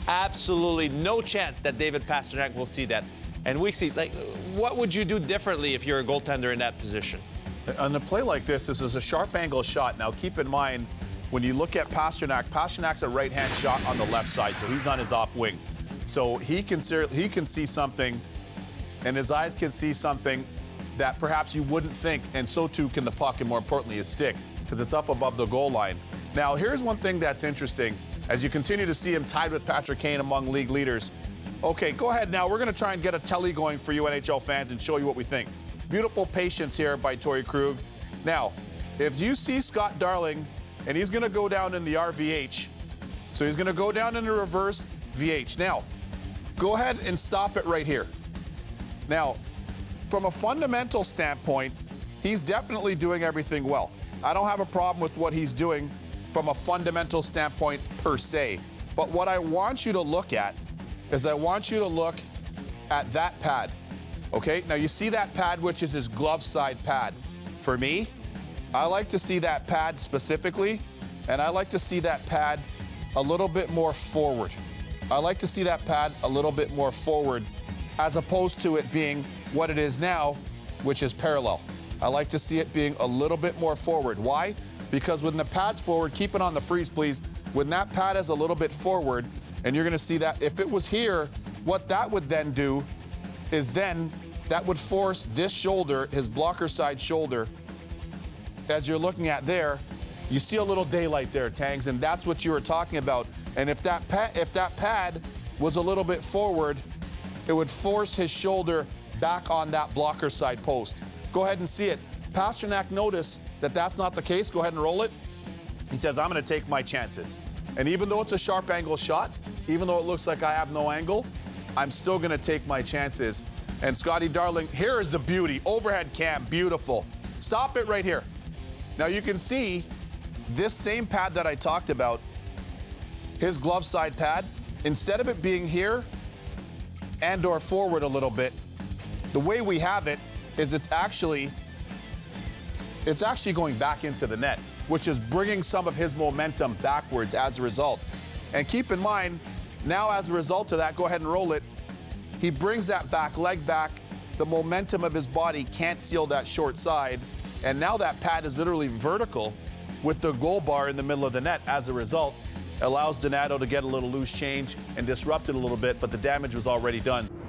Absolutely no chance that David Pastrnak will see that. And we see, like, what would you do differently if you're a goaltender in that position? On a play like this is a sharp angle shot. Now, keep in mind, when you look at Pastrnak, Pasternak's a right-hand shot on the left side, so he's on his off wing. So he can see something, and his eyes can see something that perhaps you wouldn't think, and so too can the puck, and more importantly, his stick, because it's up above the goal line. Now, here's one thing that's interesting. As you continue to see him tied with Patrick Kane among league leaders. Okay, go ahead now. We're going to try and get a telly going for you NHL fans and show you what we think. Beautiful patience here by Torrey Krug. Now, if you see Scott Darling, and he's going to go down in the RVH, so he's going to go down in the reverse VH. Now, go ahead and stop it right here. Now, from a fundamental standpoint, he's definitely doing everything well. I don't have a problem with what he's doing from a fundamental standpoint per se. But what I want you to look at is I want you to look at that pad. Okay, now you see that pad, which is his glove side pad. For me, I like to see that pad specifically, and I like to see that pad a little bit more forward. I like to see that pad a little bit more forward as opposed to it being what it is now, which is parallel. I like to see it being a little bit more forward. Why? Because when the pad's forward, keep it on the freeze, please. When that pad is a little bit forward, and you're gonna see that if it was here, what that would then do is then that would force this shoulder, his blocker side shoulder, as you're looking at there, you see a little daylight there, Tangs, and that's what you were talking about. And if that pad was a little bit forward, it would force his shoulder back on that blocker side post. Go ahead and see it. Pastrnak, notice that that's not the case. Go ahead and roll it. He says, I'm going to take my chances. And even though it's a sharp angle shot, even though it looks like I have no angle, I'm still going to take my chances. And Scotty Darling, here is the beauty. Overhead cam, beautiful. Stop it right here. Now you can see this same pad that I talked about, his glove side pad, instead of it being here and or forward a little bit, the way we have it is it's actually going back into the net, which is bringing some of his momentum backwards as a result. And keep in mind, now as a result of that, go ahead and roll it, he brings that back leg back, the momentum of his body can't seal that short side, and now that pad is literally vertical with the goal bar in the middle of the net. As a result, allows Donato to get a little loose change and disrupt it a little bit, but the damage was already done.